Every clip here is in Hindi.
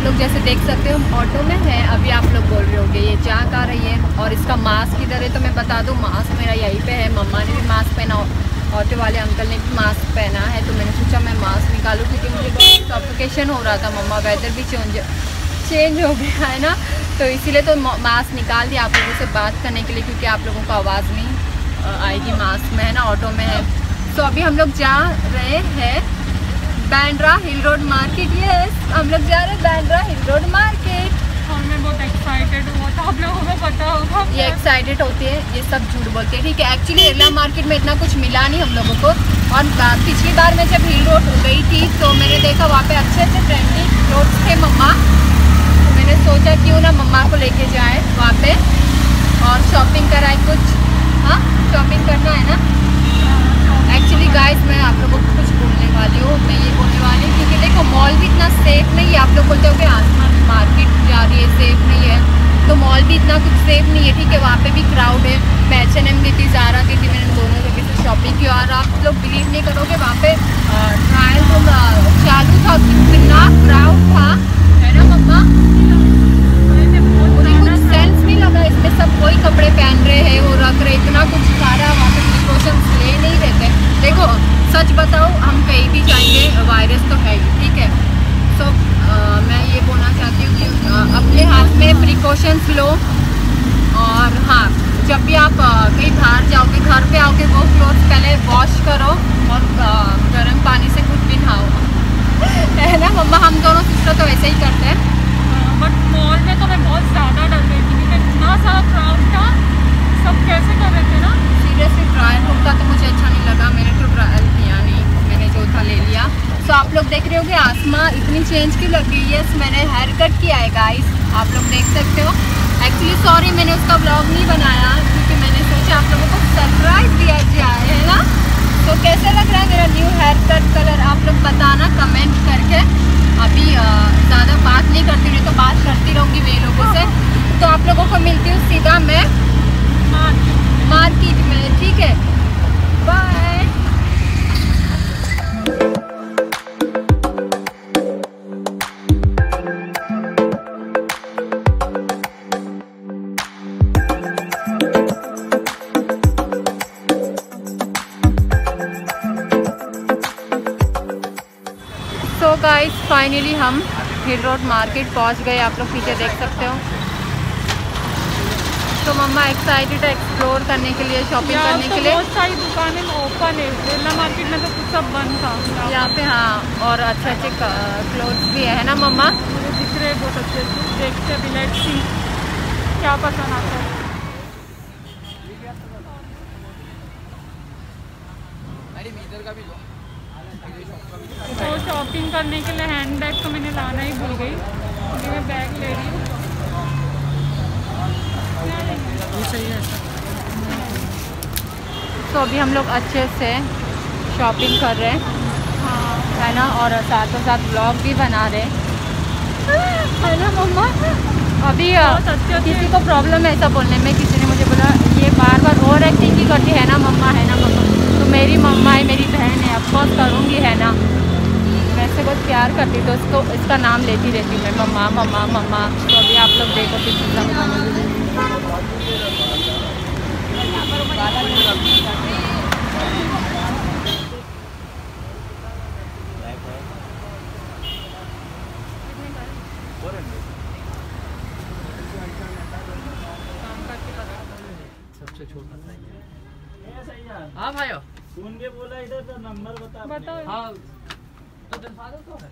लोग जैसे देख सकते हो हम ऑटो में हैं। अभी आप लोग बोल रहे होंगे ये जा कहाँ रही है और इसका मास्क किधर है, तो मैं बता दूँ मास्क मेरा यहीं पे है। मम्मा ने भी मास्क पहना, ऑटो वाले अंकल ने भी मास्क पहना है, तो मैंने सोचा मैं मास्क निकालूँ क्योंकि मुझे बहुत सफोकेशन हो रहा था। मम्मा वेदर भी चेंज हो गया है ना, तो इसीलिए तो मास्क निकाल दिया आप लोगों से बात करने के लिए, क्योंकि आप लोगों को आवाज़ नहीं आएगी मास्क में है ना, ऑटो में है। तो अभी हम लोग जा रहे हैं Bandra hill road market. Yes, हम लोग जा रहे हैं बांद्रा हिल रोड मार्केट और मैं बहुत एक्साइटेड हुआ था, आप लोगों को पता होगा। ये एक्साइटेड होती है, ये सब झूठ बोलते हैं, ठीक है। एक्चुअली एरला मार्केट में इतना कुछ मिला नहीं हम लोगों को, और पिछली बार मैं जब हिल रोड गई थी तो मैंने देखा वहाँ पे अच्छे अच्छे ट्रेंडिंग क्लोथ्स थे मम्मा, तो मैंने सोचा क्यों ना मम्मा को लेके जाए वहाँ पे और शॉपिंग कराए कुछ। हाँ, शॉपिंग करना है ना। एक्चुअली गाइस मैं आप लोगों को कुछ बोलने वाली हूँ, मैं ये बोलने वाली हूँ क्योंकि देखो मॉल भी इतना सेफ नहीं है। आप लोग बोलते हो कि आसमान मार्केट जा रही है सेफ नहीं है, तो मॉल भी इतना कुछ सेफ नहीं है, ठीक है। वहाँ पे भी क्राउड है। मैं H&M गई थी, ज़ारा गई थी, मैंने दोनों जगह से शॉपिंग की और आप लोग बिलीव नहीं करोगे वहाँ पे ट्रायल रूम चालू था, कितना क्राउड था, है ना मम्मा। मुझे कुछ सेंस नहीं लगा इसमें, सब कोई कपड़े पहन रहे हैं, वो रख रहे, इतना कुछ सारा वहाँ पे प्रिकॉशंस ले नहीं रहते। देखो सच बताओ, हम कहीं भी जाएंगे वायरस तो है ही, ठीक है। सो मैं ये बोलना चाहती हूँ कि अपने हाथ में प्रिकॉशंस लो, और हाँ जब भी आप कहीं बाहर जाओगे, घर पे आओगे, वो क्लोथ पहले वॉश करो और गर्म पानी से खुद भी नहाओ है ना मम्मा। हम दोनों सिस्टर तो ऐसे ही करते हैं। बट मॉल में तो मैं बहुत ज़्यादा डर गई थी क्योंकि इतना सारा क्राउड था, सब कैसे कर रहे थे ना। सीरियसली ट्रायल रूम का तो मुझे अच्छा नहीं लगा, मैंने तो ट्रायल किया नहीं, मैंने जो था ले लिया। सो आप लोग देख रहे हो कि आसमां इतनी चेंज क्यों लग गई है। मैंने हेयर कट किया है गाइस, आप लोग देख सकते हो। एक्चुअली सॉरी मैंने उसका ब्लॉग नहीं बनाया क्योंकि मैंने सोचा आप लोगों को सरप्राइज़ दिया जाए, है ना। तो कैसे लग रहा है मेरा न्यू हेयर कट कलर, आप लोग बताना कमेंट करके। अभी ज़्यादा बात नहीं करती, नहीं तो बात करती रहूँगी मैं लोगों से। तो आप लोगों को मिलती हूँ सीधा मैं मार्केट में, ठीक है। बाय। तो गाइस फाइनली हम हिल रोड मार्केट पहुंच गए, आप लोग पीछे देख सकते हो। तो मम्मा एक्साइटेड है एक्सप्लोर करने के लिए, शॉपिंग करने के लिए। बहुत सारी दुकानें ओपन है, एरला मार्केट में तो कुछ सब बंद था यहाँ पे। हाँ, और अच्छे अच्छे क्लोथ्स भी है ना मम्मा। मुझे दिख रहे बहुत अच्छे, देखते भी, लेट्स सी क्या पसंद आता है। तो शॉपिंग करने के लिए हैंड बैग तो मैंने लाना ही भूल गई, क्योंकि मैं बैग ले रही हूँ। सही है। तो अभी हम लोग अच्छे से शॉपिंग कर रहे हैं, हाँ है ना, और साथों साथ ब्लॉग भी बना रहे हैं, है ना मम्मा। अभी किसी को प्रॉब्लम है ऐसा बोलने में, किसी ने मुझे बोला ये बार बार ओवर एक्टिंग की करती है ना मम्मा, है ना मम्मा। तो मेरी मम्मा है, मेरी बहन है, ऑफकोर्स करूँगी, है ना। वैसे बहुत प्यार करती तो उसको इसका नाम लेती रहती मैं, मम्मा मम्मा मम्मा। तो अभी आप लोग देखो किसी सबसे छोटा हाँ भाई सुन के बोला इधर तो नंबर बताओ। हाँ तो दिखा दो तो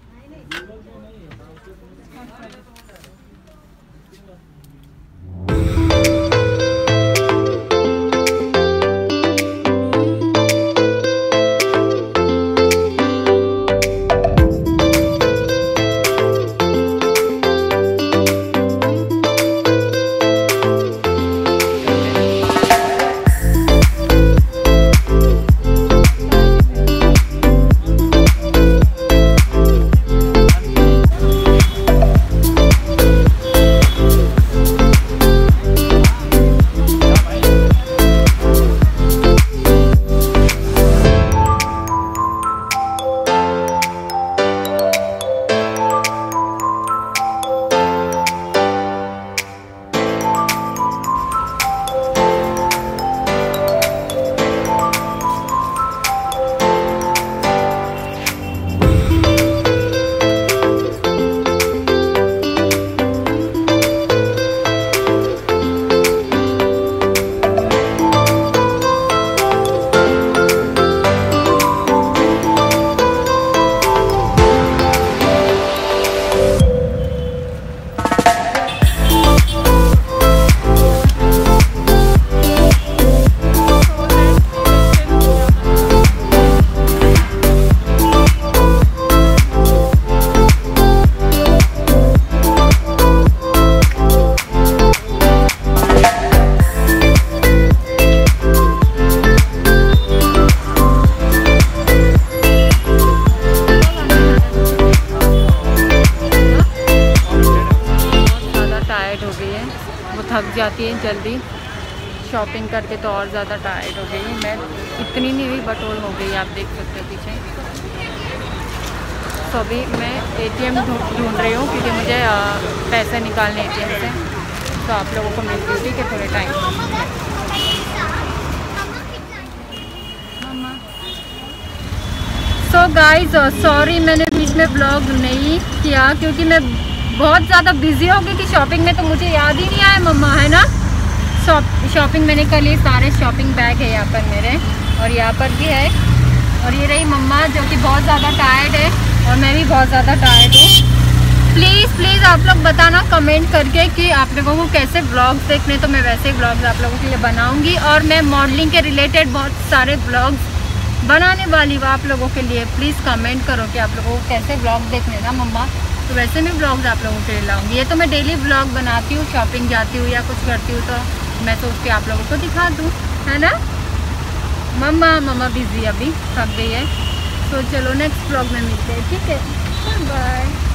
जाती है जल्दी। शॉपिंग करके तो और ज़्यादा टायर्ड हो गई मैं, इतनी नहीं हुई बट और हो गई, आप देख सकते हो पीछे। तो अभी मैं ATM ढूंढ रही हूँ क्योंकि मुझे पैसे निकालने ATM से, तो आप लोगों को मिलती हूँ ठीक है थोड़े टाइम। सो गाइज सॉरी मैंने बीच में ब्लॉग नहीं किया क्योंकि मैं बहुत ज़्यादा बिजी हो गई थी शॉपिंग में, तो मुझे याद ही नहीं आया मम्मा है ना। शॉपिंग मैंने कर ली, सारे शॉपिंग बैग है यहाँ पर मेरे, और यहाँ पर भी है, और ये रही मम्मा जो कि बहुत ज़्यादा टायर्ड है और मैं भी बहुत ज़्यादा टायर्ड हूँ। प्लीज़ आप लोग बताना कमेंट करके कि आप लोगों को कैसे ब्लॉग्स देखने, तो मैं वैसे ही ब्लॉग्स आप लोगों के लिए बनाऊँगी। और मैं मॉडलिंग के रिलेटेड बहुत सारे ब्लॉग्स बनाने वाली हूँ आप लोगों के लिए। प्लीज़ कमेंट करो कि आप लोगों को कैसे ब्लॉग देखने ना मम्मा, तो वैसे मैं ब्लॉग्स आप लोगों के लिए लाऊंगी। ये तो मैं डेली ब्लॉग बनाती हूँ, शॉपिंग जाती हूँ या कुछ करती हूँ तो मैं सोच के आप लोगों को दिखा दूँ, है ना। मम्मा बिजी अभी थक गई है, तो चलो नेक्स्ट ब्लॉग में मिलते हैं, ठीक है, बाय।